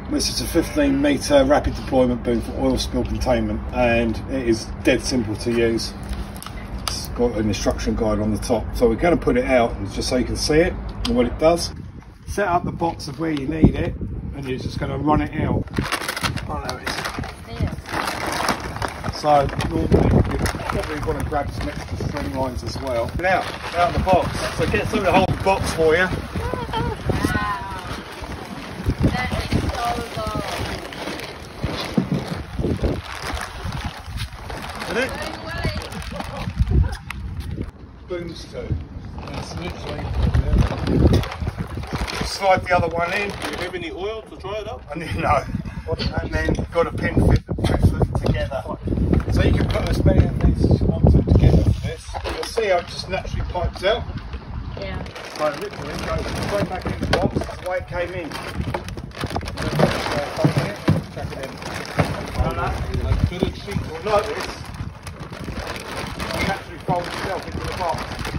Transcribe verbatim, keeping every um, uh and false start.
This is a fifteen metre rapid deployment boom for oil spill containment, and it is dead simple to use. It's got an instruction guide on the top, so we're going to put it out just so you can see it and what it does. Set up the box of where you need it, and you're just going to run it out. Oh, there it is. So normally you probably want to grab some extra string lines as well. Get out, out of the box. So get something to hold the box for you. It? Booms too. That's literally. Slide the other one in. Do you have any oil to dry it up? And then, no. And then got a pin fit that fits them together. So you can put as many of these as you want to together for this. You'll see how it just naturally pipes out. Yeah. So literally it goes straight back in the box. That's the way it came in. Chuck it in. Like fitted sheet. Well, like this. Naturally fold itself into the box.